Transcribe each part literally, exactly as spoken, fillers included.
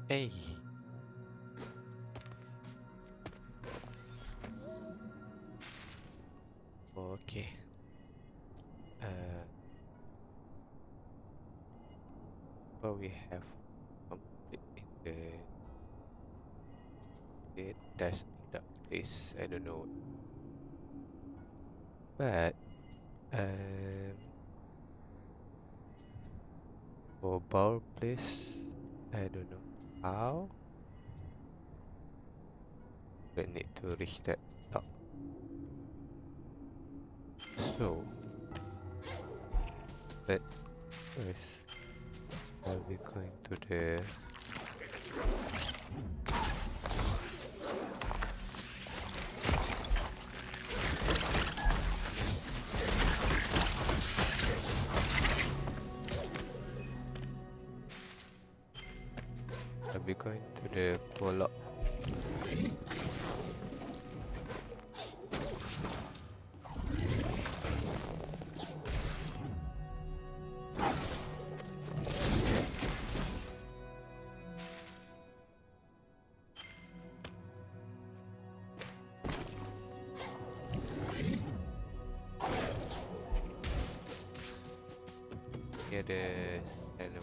Hey, okay. Uh, what we have complete in the it dash dark place. I don't know, but um, for power place, I don't know how. We need to reach that top. So, but first, I'll be going to the I'll be going to the co-op. Near the hello.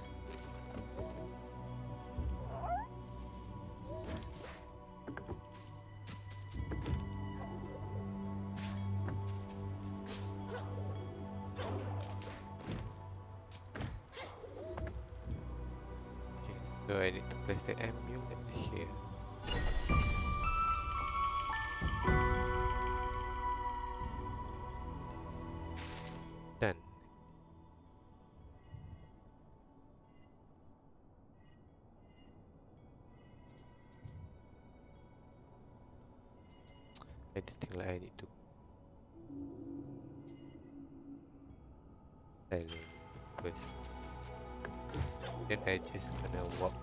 Okay, so I need to place the amulet here. Done. I think like I need to silent first. Then I just gonna walk.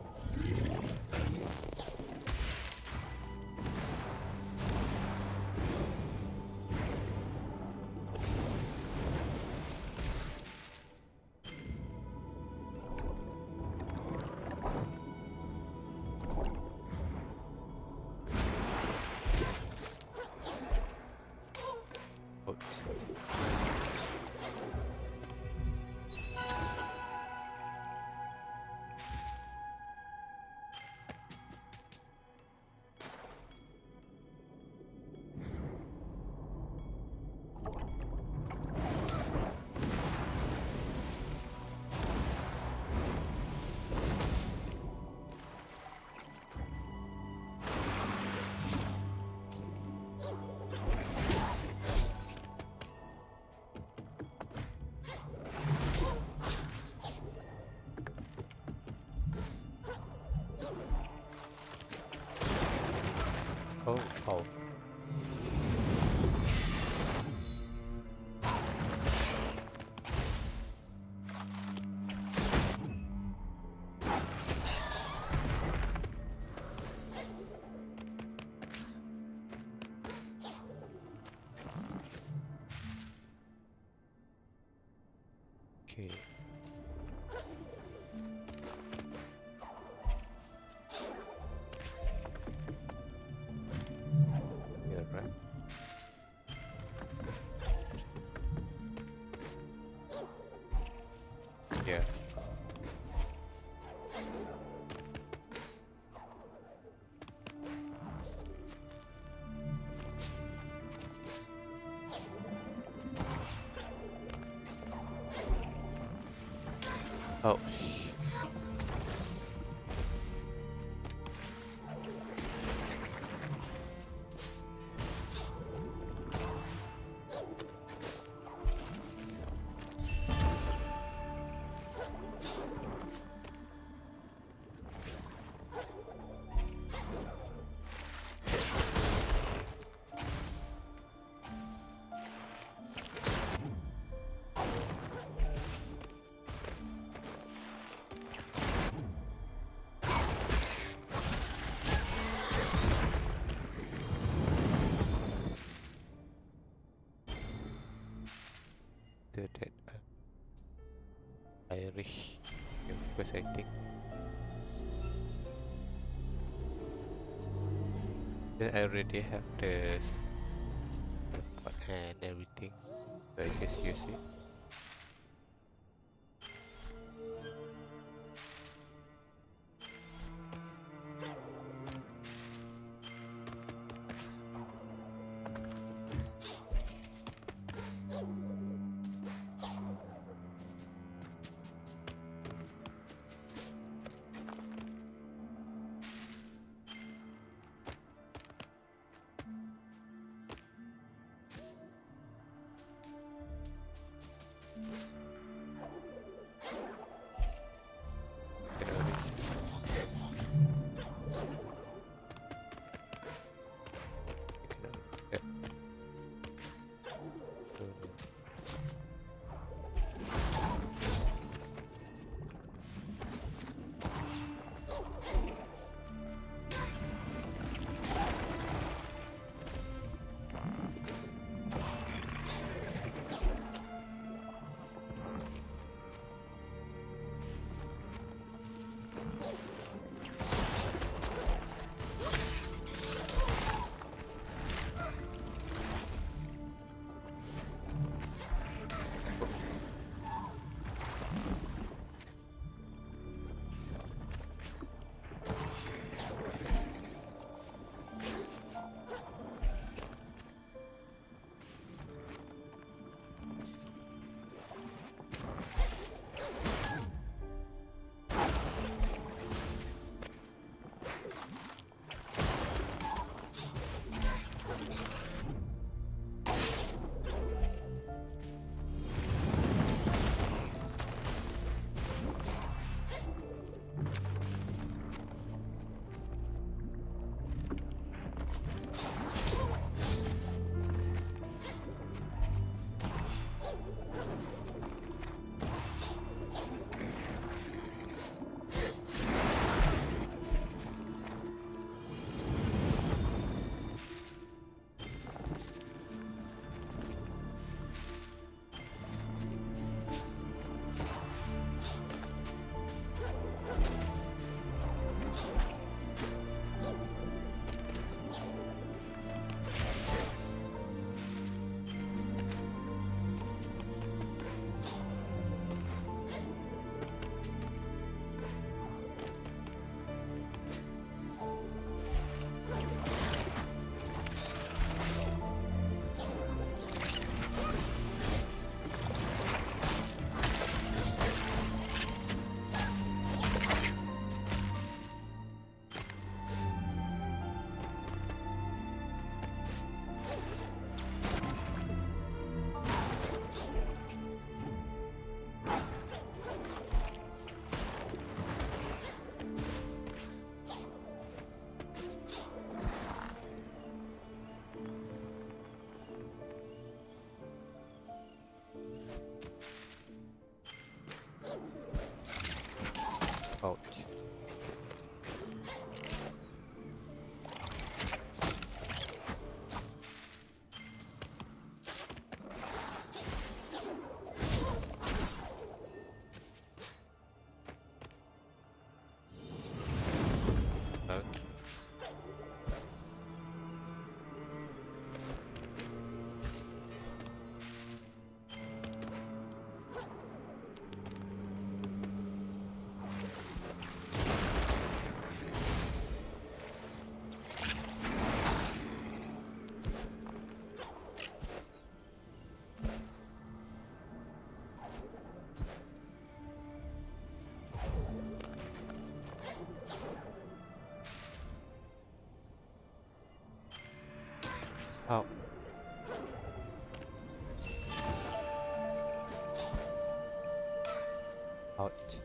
Out. Oh, oh. Okay. Yeah, right. Yeah. Oh, sh- the that uh, Irish. Yeah, because I think Then I already have the pot and everything, so I just use it. Can already, can already, yeah. Ouch. Okay. How? Ouch.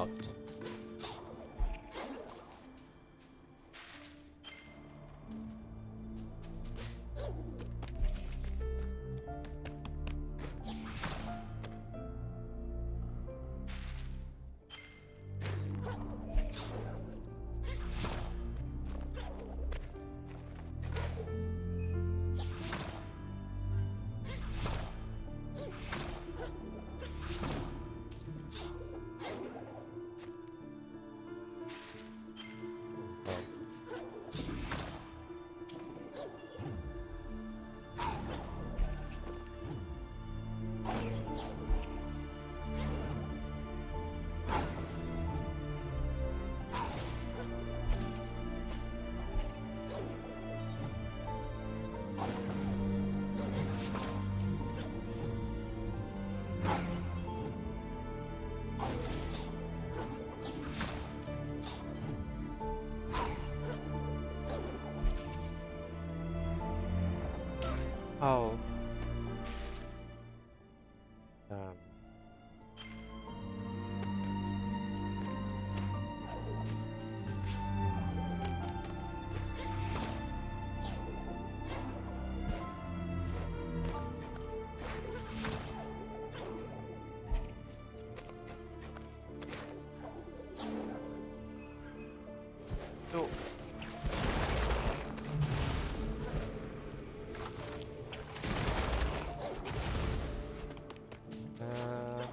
Out. Oh. Um. No. Uh.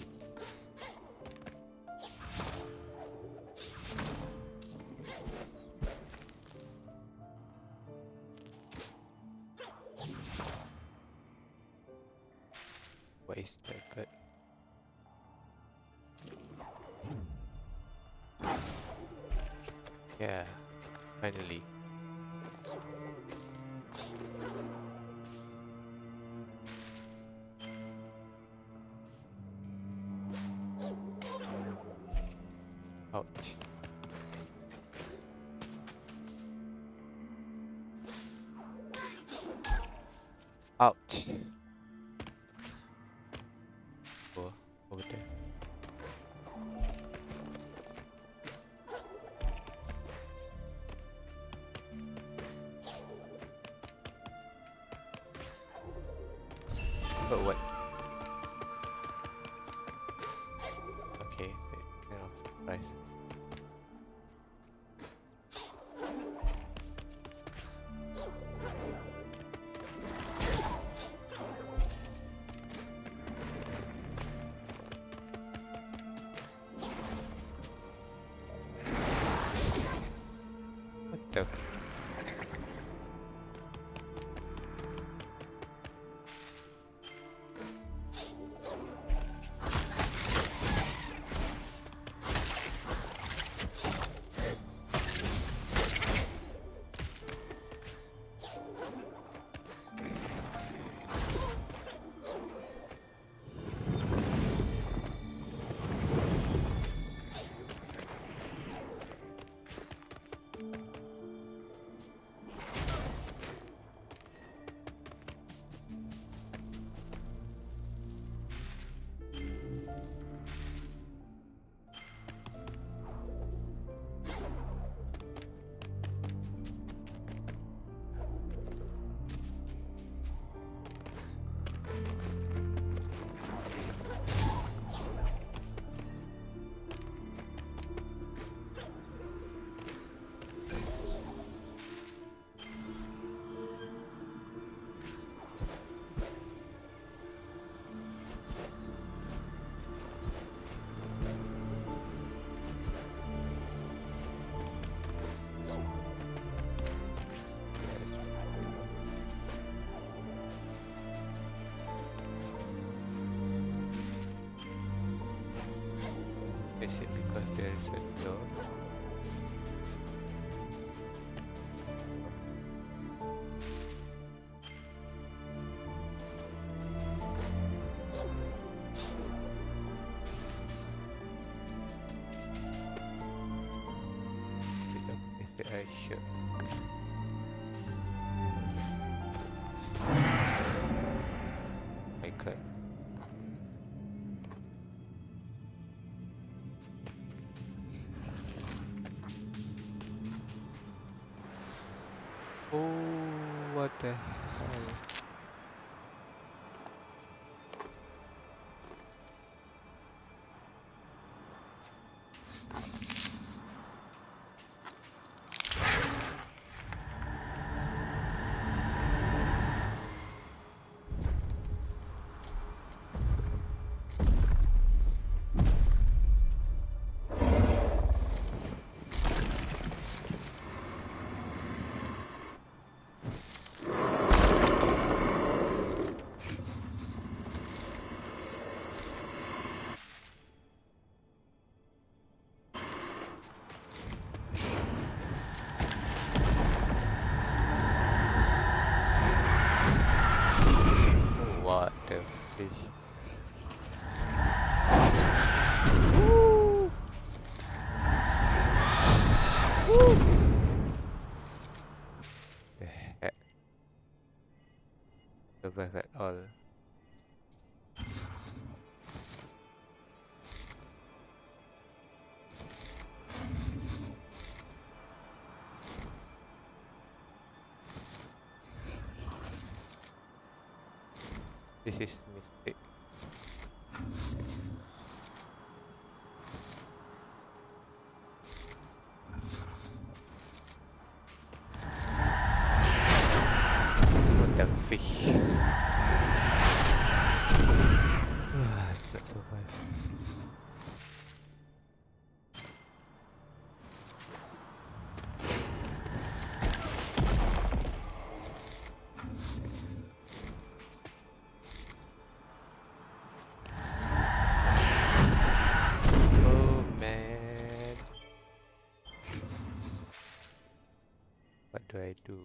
Wasted, but yeah, finally. Ouch. Ouch. Oh, over there. Oh, what? Okay, wait, now, right. What the? Is it because there is a door? Is the ice shut? My god. the hell? What the fish? Woo! Woo! The heck? Survive at all. This is mistake. What the fish? Not survive. Oh man. What do I do?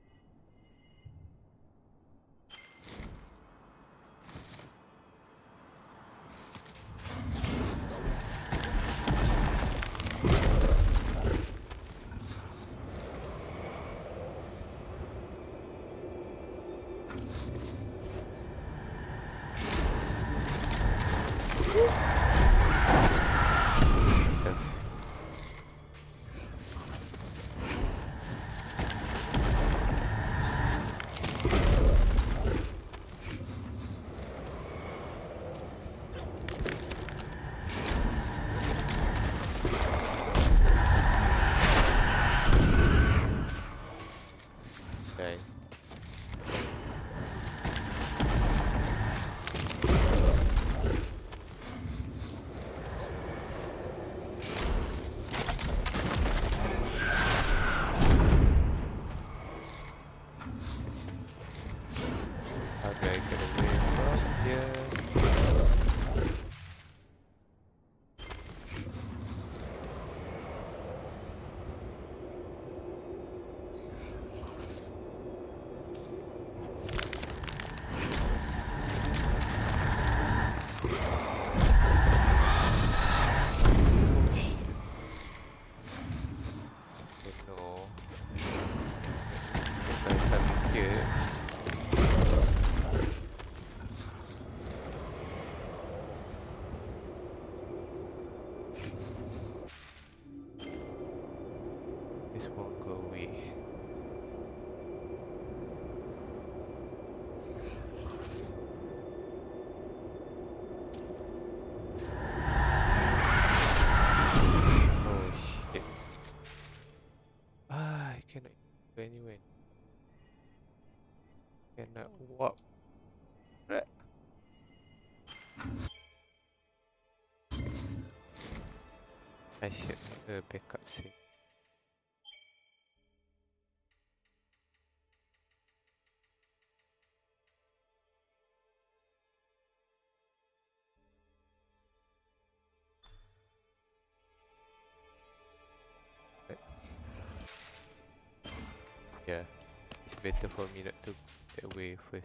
Okay. How do I get away from here? No. If I come here. This won't go away. Oh shit. Ah, I cannot go anywhere. Cannot walk. Right. I should have a backup save. Yeah, it's better for me not to get away first.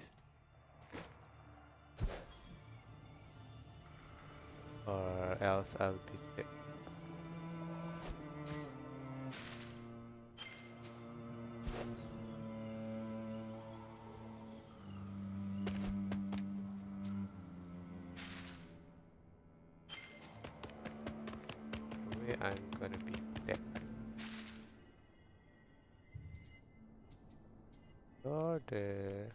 Or else I'll be dead. Where I'm gonna be dead. Lord. the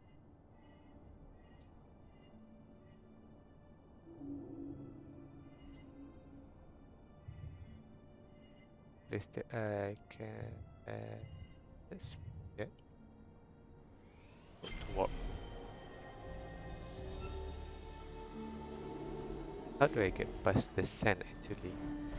this the I can add this. Yeah. To what? How do I get past the sand actually?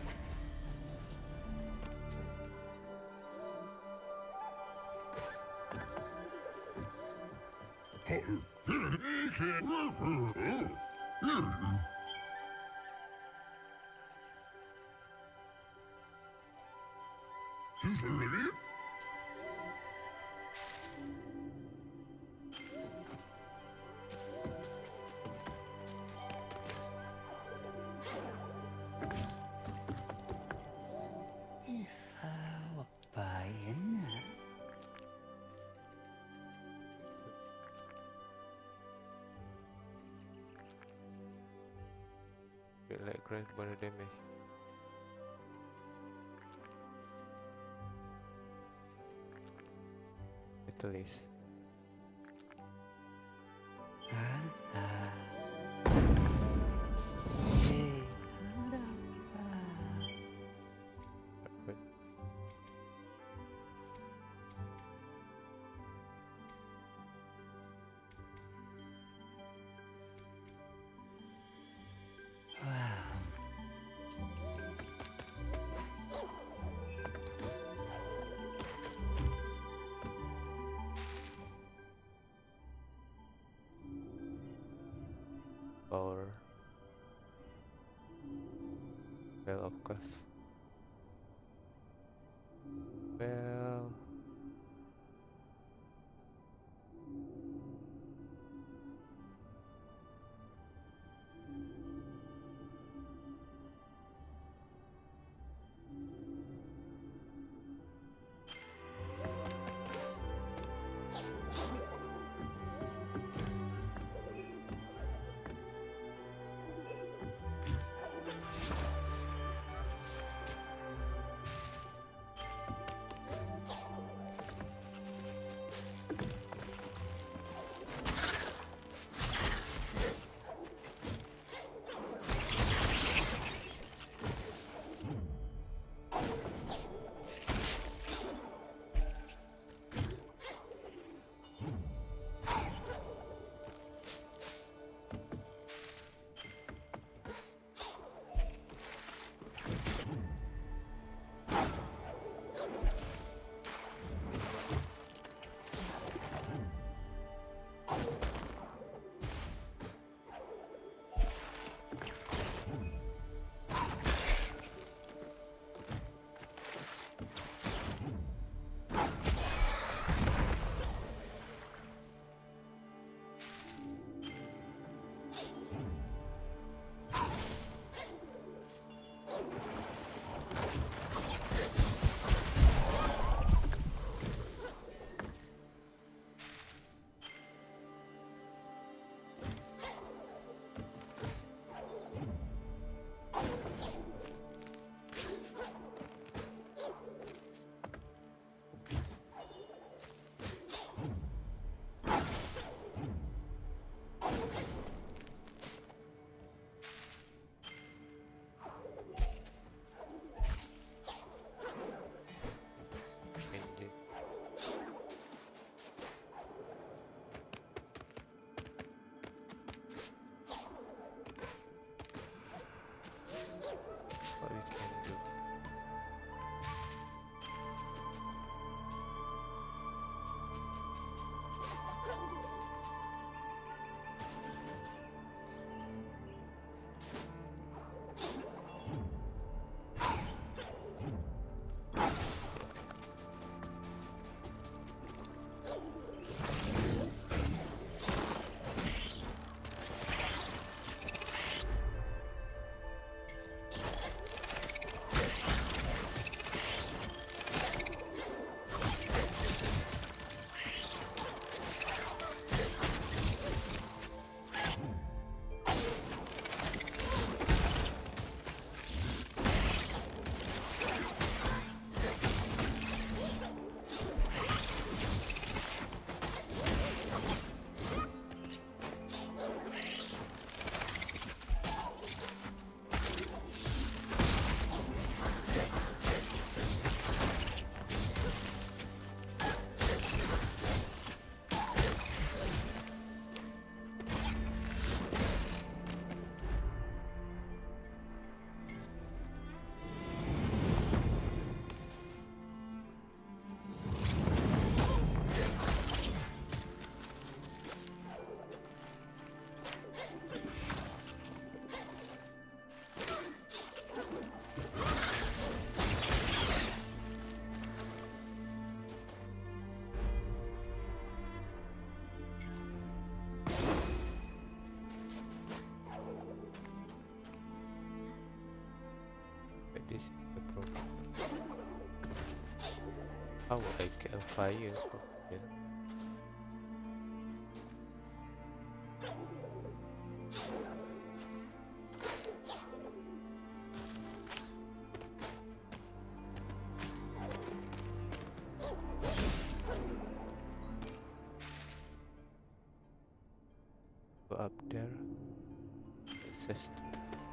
Like grand bonus damage. Catalyst. Power. Well, of course. Well. But this is the problem. How would I get a fire from here? Go up there. Access to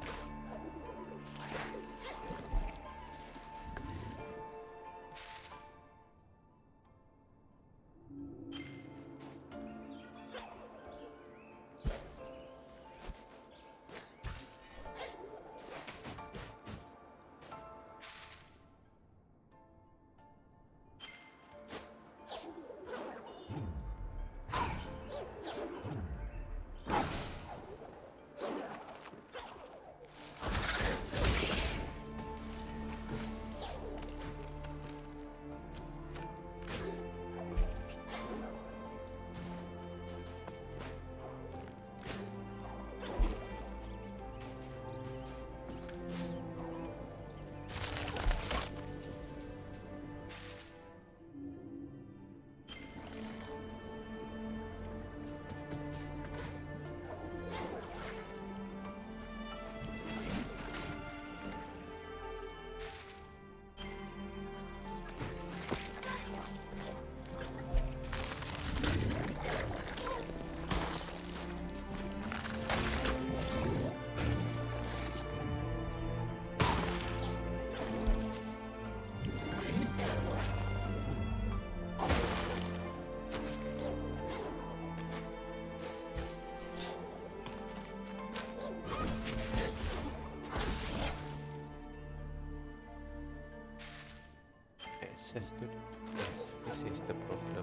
access to the... Yes, this is the problem.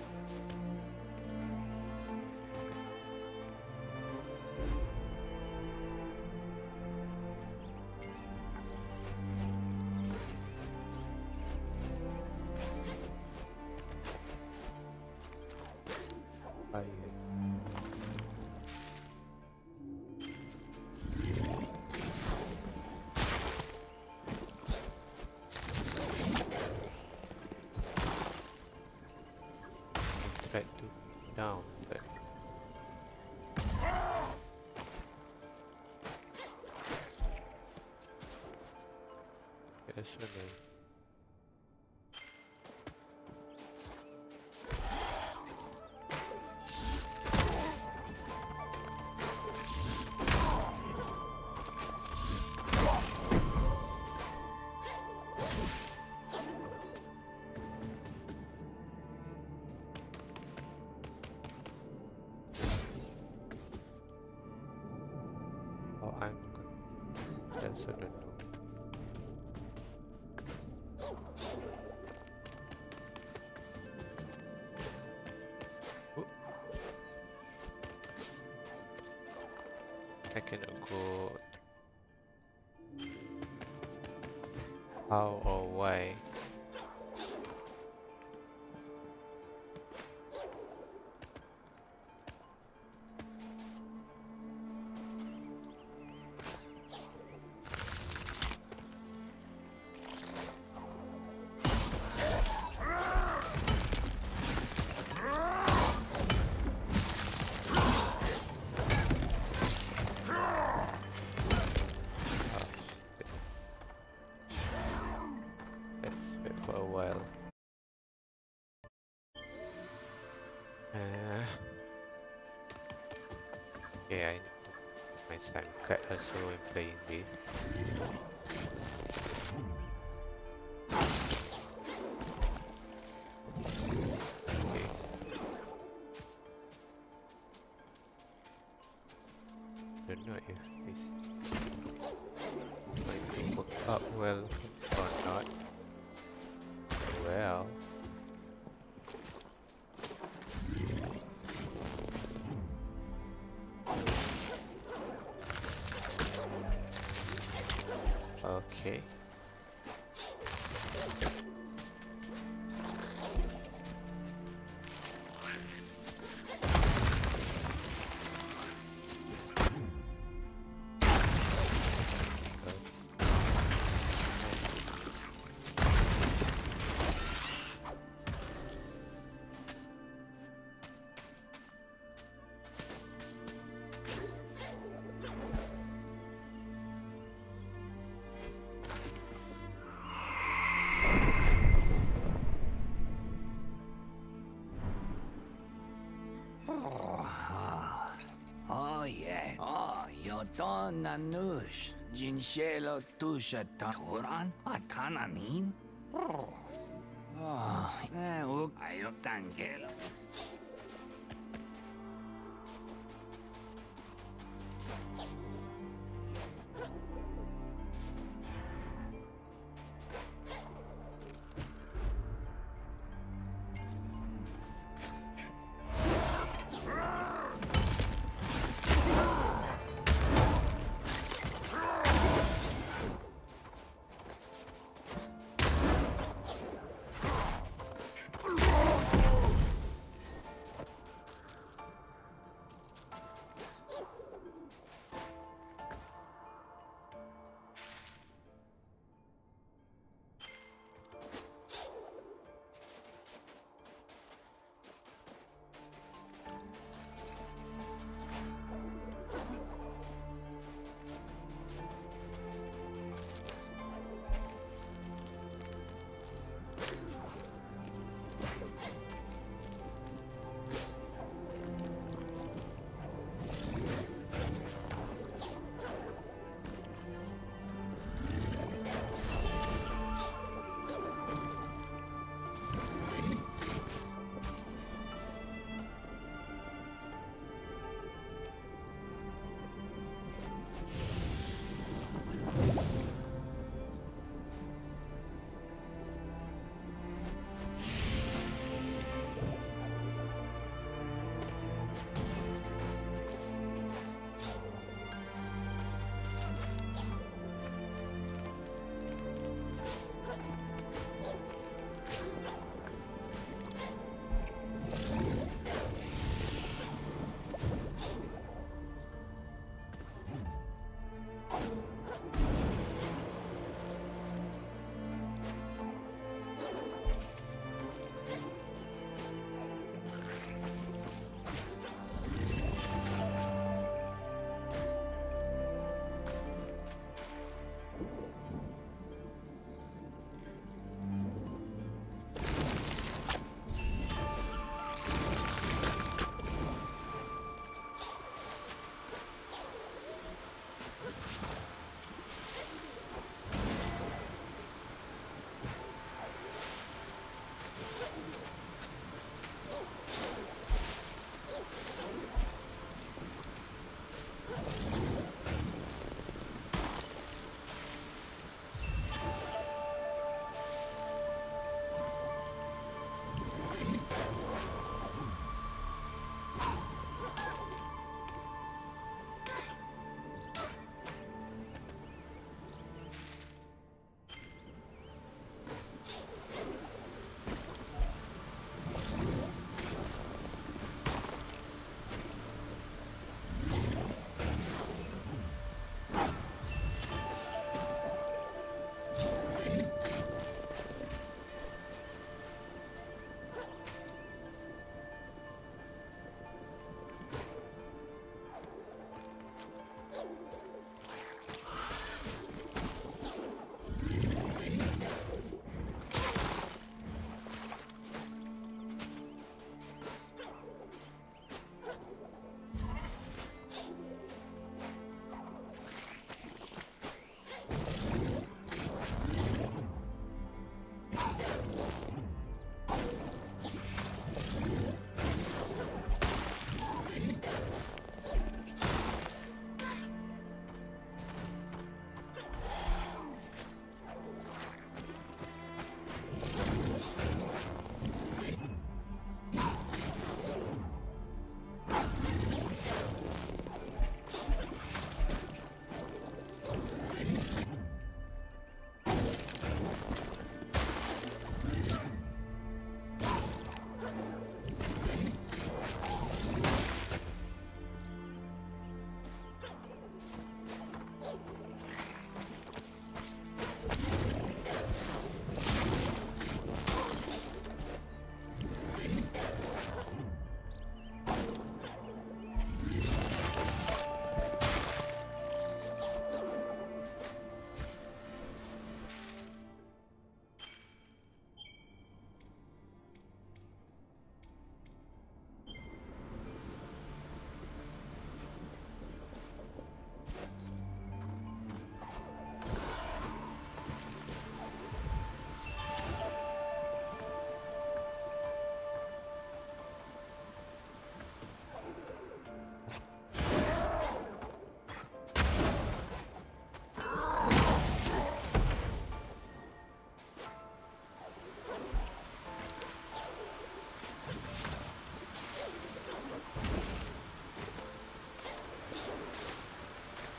Fire. Try to down but that's okay. Oh, I'm good. That's I don't know. Oh. I cannot go. How or why? For a while. Uh, yeah, I need to my time cut also in playing this. Okay. Don't know if this going to work out well or not. Well, okay. Oh, yo don nanush. Jinshelo tusha turan atananin. Oh, eh, uk ayo tangelo.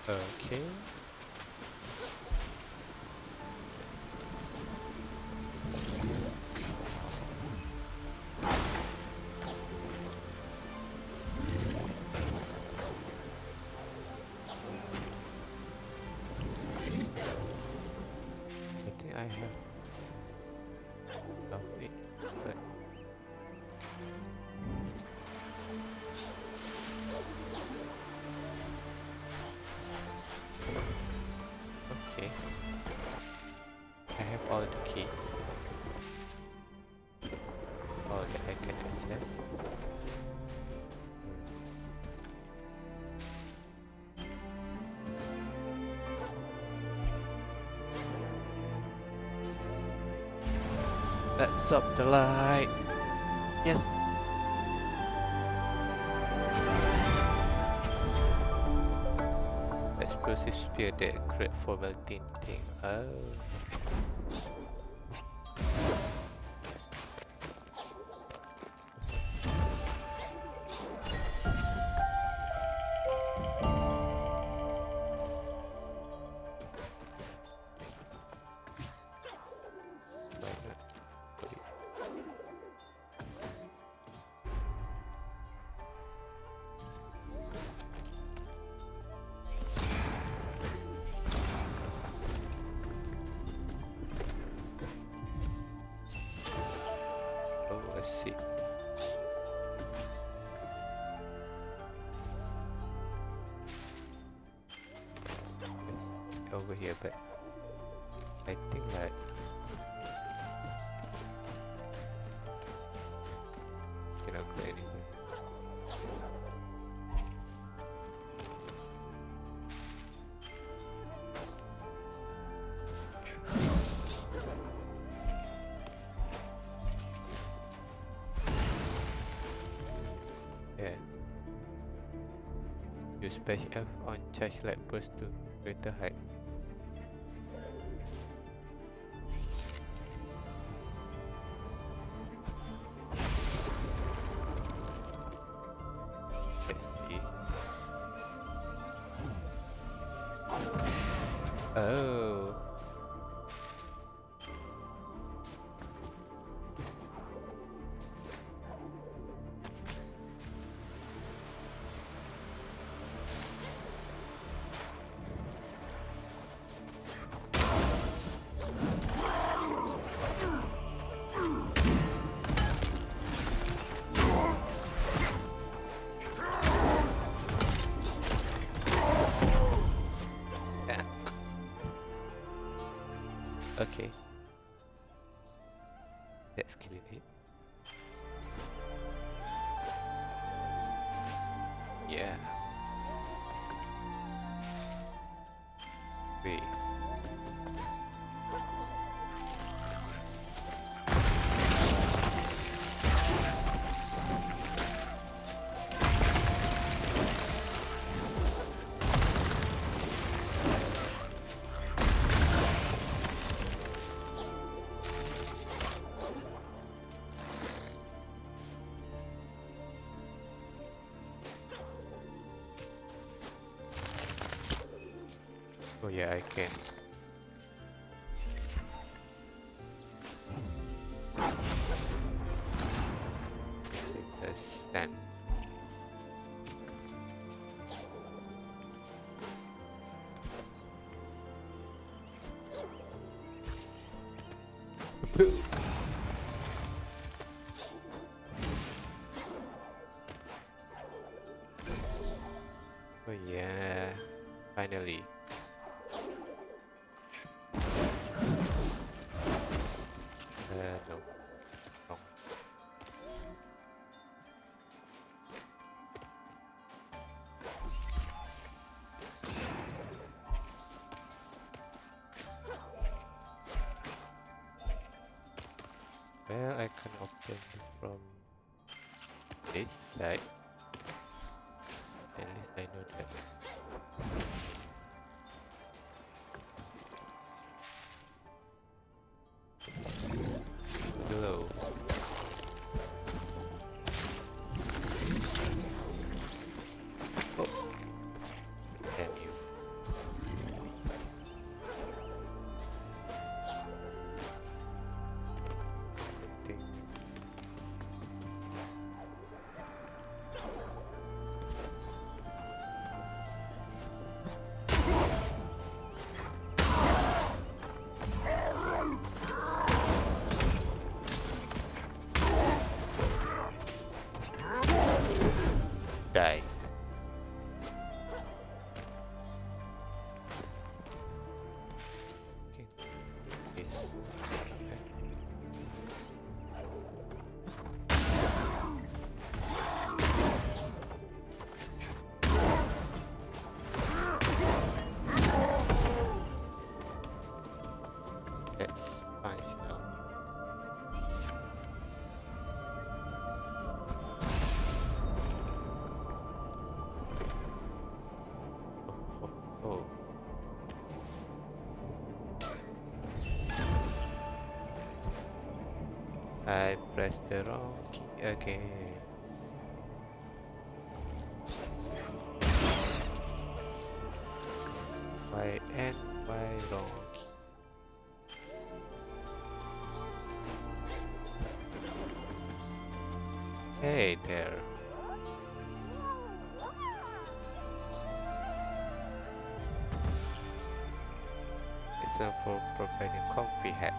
Okay. I think I have of it, but okay. I have all the key. All that I can access. Let's up the light. Yes. Explosive spear that great for melting thing. Oh. Let's see. It's over here, but I think like cannot go anywhere. Yeah. Use Bash F on charge light burst to greater height. Oh. Okay. Let's kill it. Yeah. Wait. Oh yeah, I can. Take the stand. Oh yeah, finally. Uh, no. Wrong. Well, I can open it from this side. At least I know that. Hello. Oh. Damn you. Press the wrong key again. Why and why wrong key? Hey there. Listen for providing comfy hat.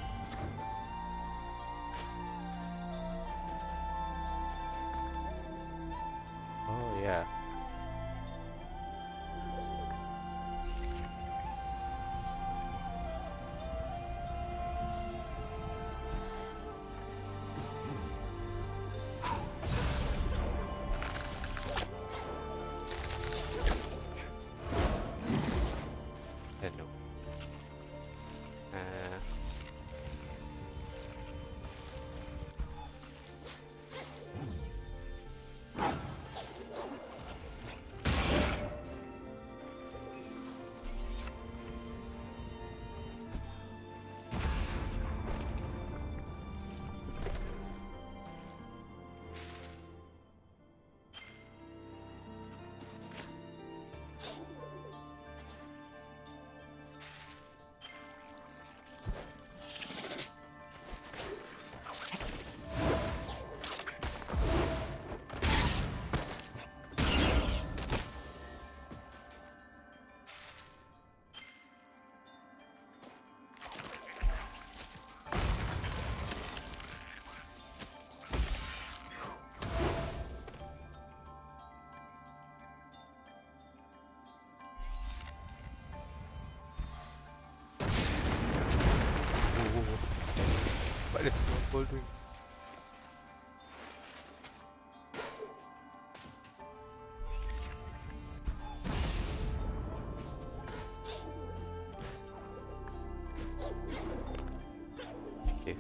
Oh yeah. Hello. Uh, what is snowball doing? Okay.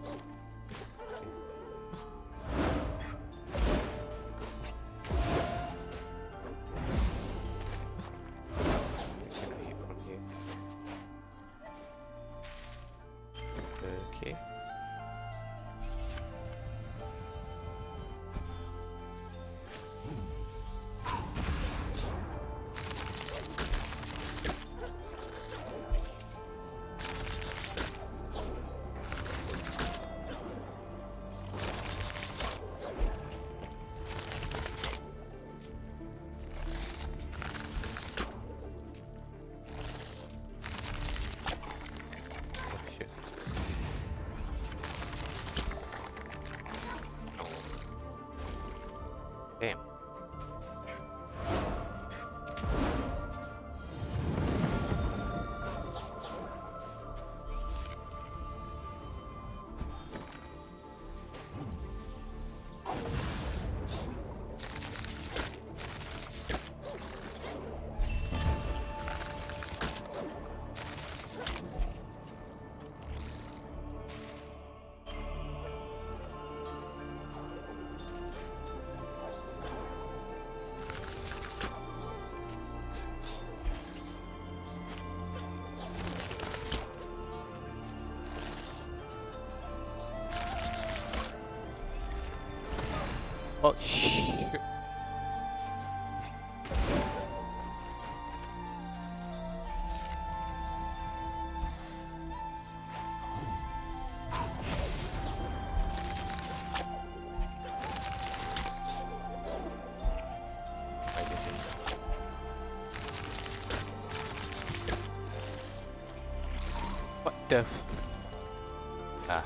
Cannot hit from here. Okay. Oh shit. Damn. Oh shit. I didn't. What the f- Ah.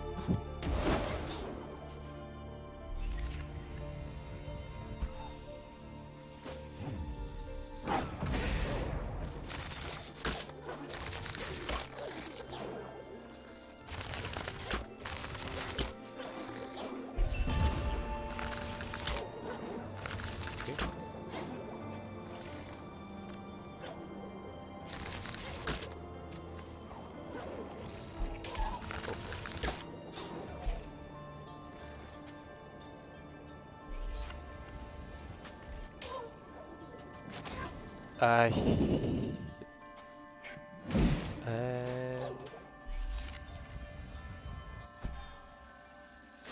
Okay. I um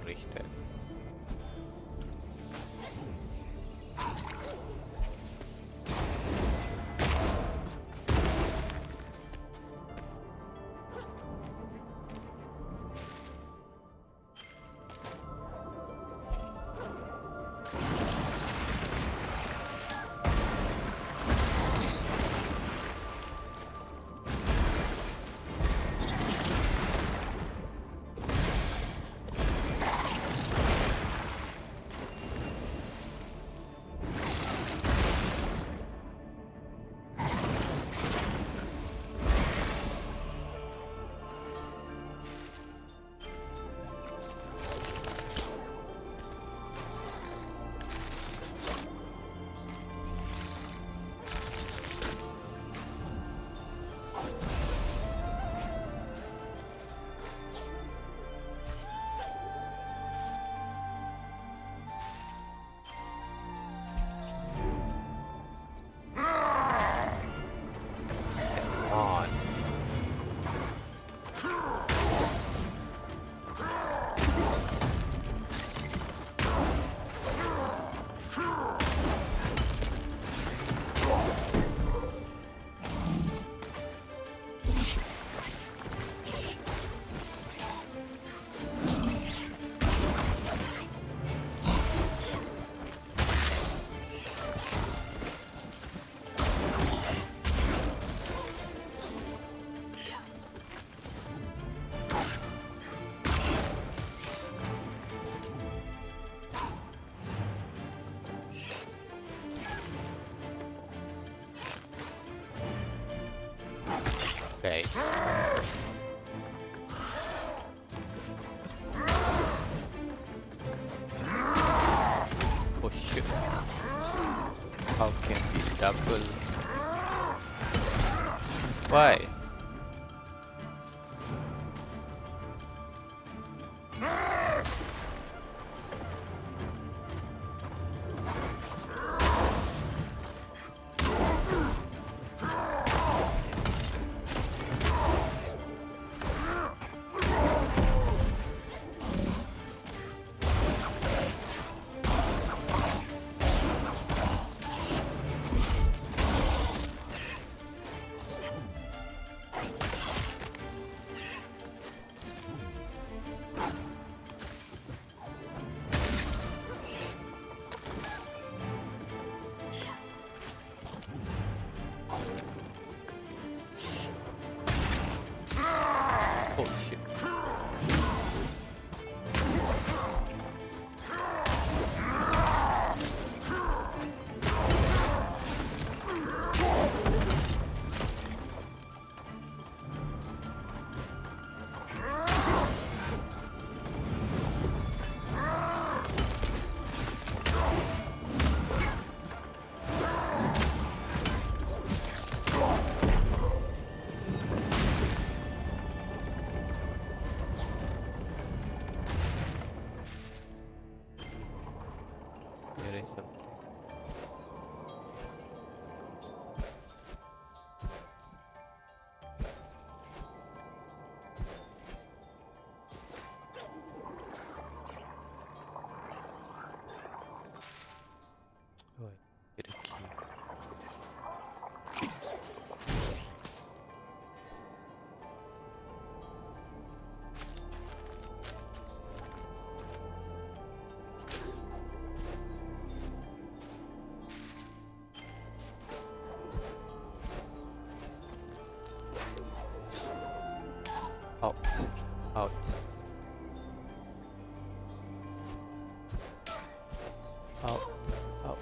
einrichten. On. Okay. Oh shit. How can we double? Why? Oh shit. There is something. Oh, get a key. Out. Out. Out. Out.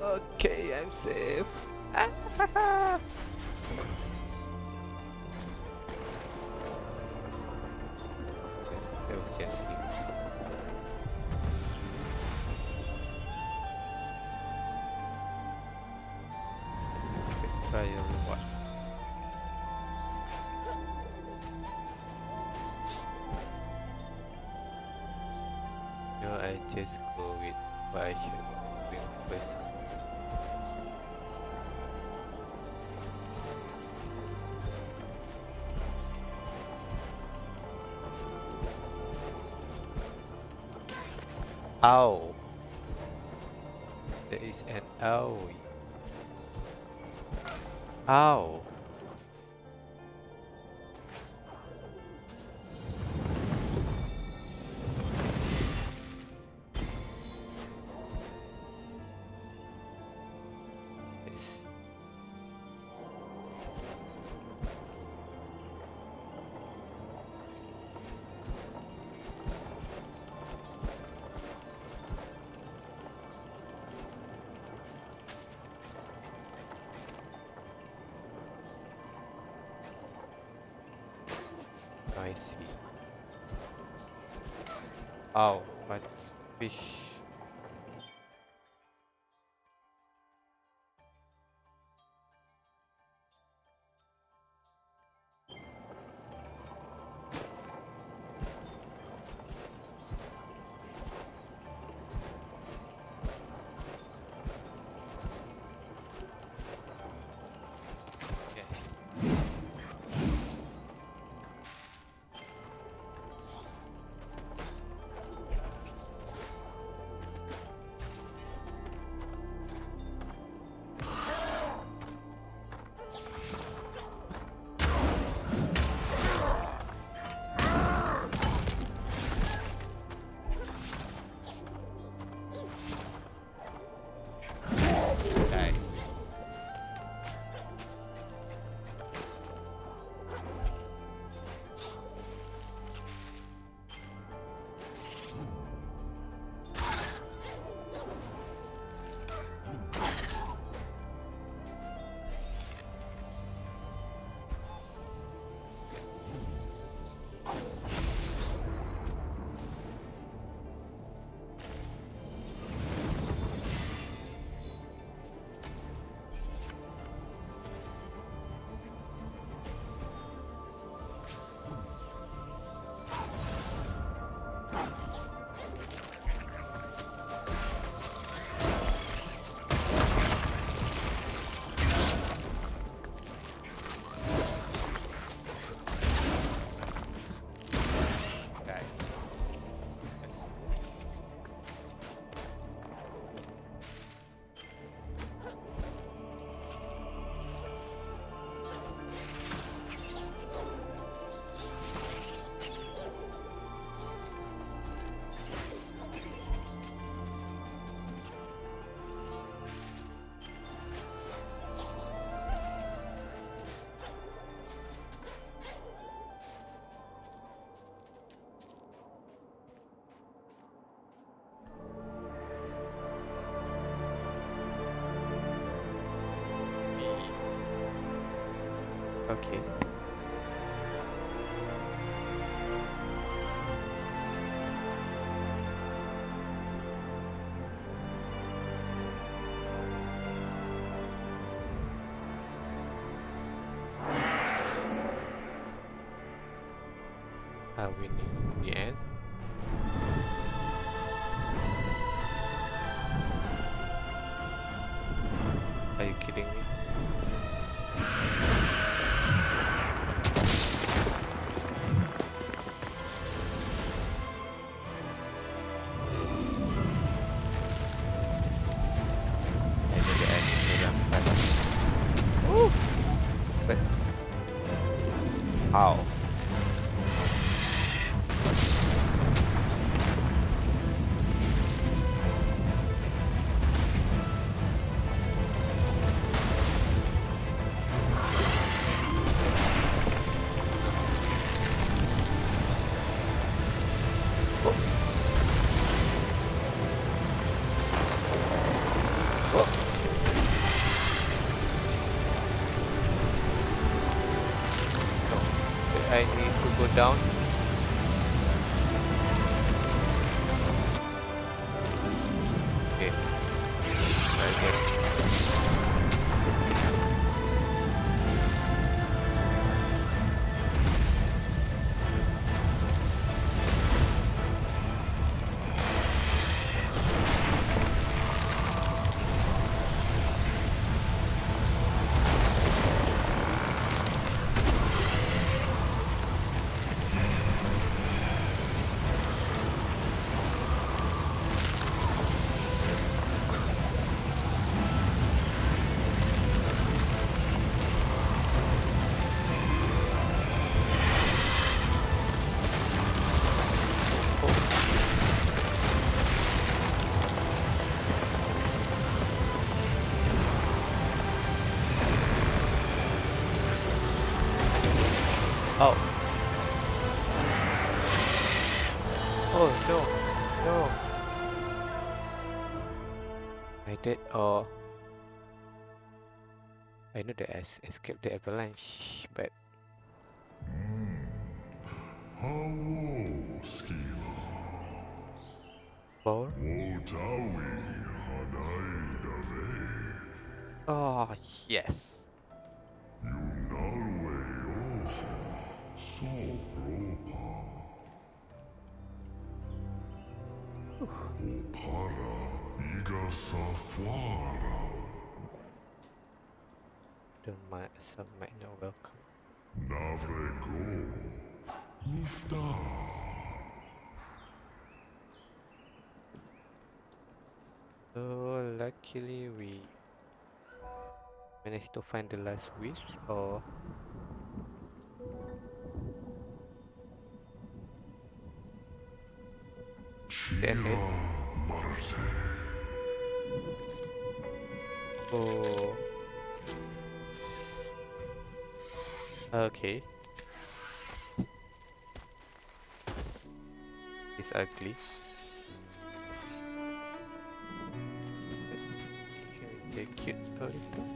Okay, I'm safe. That was just me. Let's try a reward. No, I just go with what I should bring first. Ow! There is an ow. Ow! Yes. I see. Ow, but fish. Die. Okay. Are we in the end? Are you kidding me? I know the end is around five. Ooh! But how? Oh. down. Okay. Right there. Oh. Oh no. No. I did or I know that I es- escaped the avalanche, but Hello, Skila. for Wotawi hanaidave. oh yes. Yunalwe oha so propa. Opara iga safwara. Don't mind some might not welcome. Navrego. Nifta. So luckily we managed to find the last wisps or that's Chia it. Marte. Oh okay. It's ugly. Can we take it a little?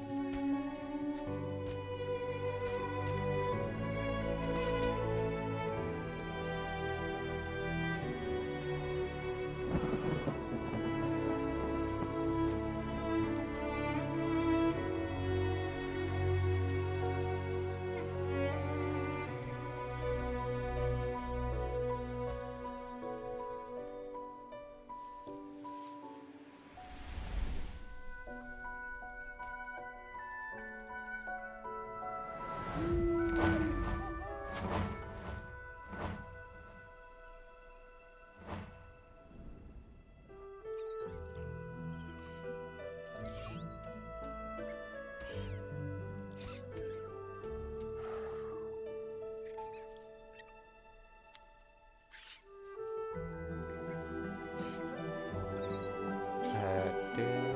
Ada.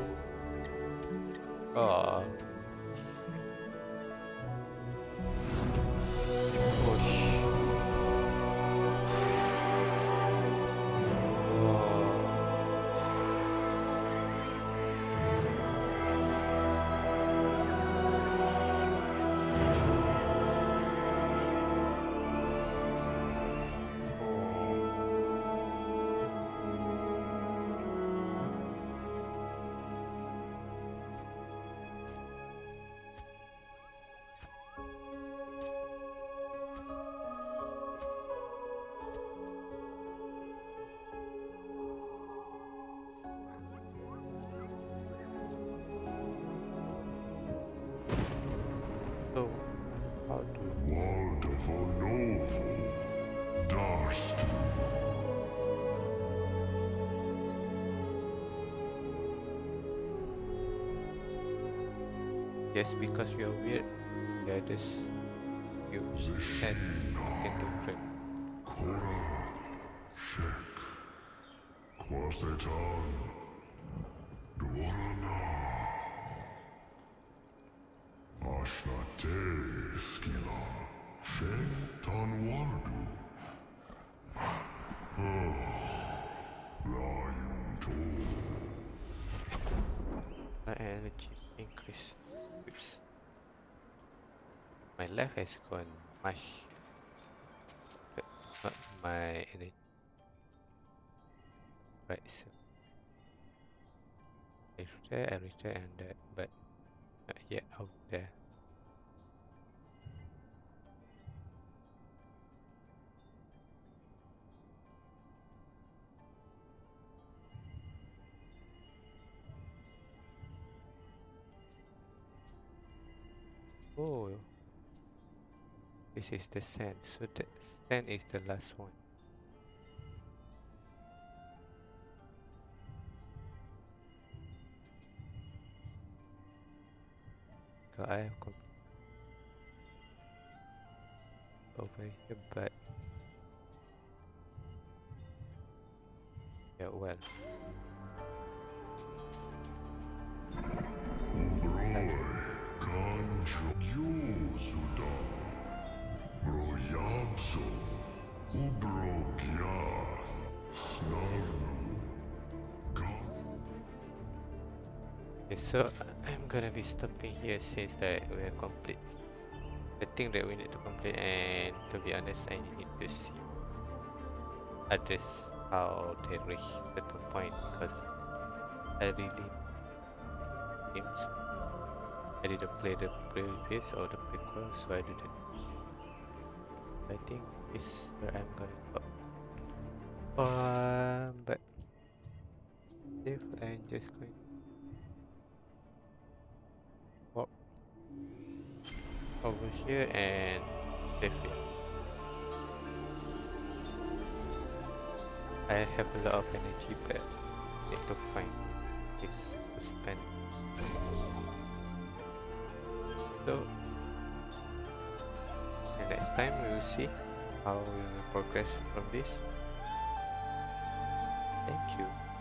Oh. Push. So, how do Waldavonovo. Darstu. just because we are weird, the others you can tend to friend. Kora. Shek. Kwasetan. Dwarana. Ashnate skila. Shentan waldu. Rayunto. My energy increase. Oops. My life has gone much. not my energy. Right, so I reach there, I reach there and that, but not yet out there. Oh, this is the sand. So the sand is the last one. So I have come over here, but yeah, well. Broi, Kanjo, Yusuda, Broyabso, Ubrogya, Snarnu, Gan. Okay, so I'm gonna be stopping here since that we have complete the thing that we need to complete, and to be honest, I need to see address how they reach certain point because I really games. I didn't play the previous or the prequel, so I didn't. I think this is where I'm gonna stop. Um, but if I'm just going to walk over here and save it. I have a lot of energy, but need to find this to spend. So, the next time we will see how we will progress from this. Thank you.